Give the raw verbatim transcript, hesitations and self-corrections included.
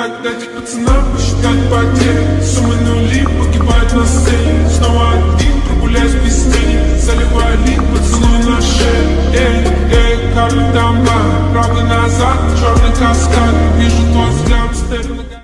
так дайте пацанам посчитать потери. Суммы нули погибают на сцене. Снова один, прогуляюсь без тени. Заливаю лик, поцелуй на шею. Эй, эй, карта дома, правый назад, черный каскад. Вижу твой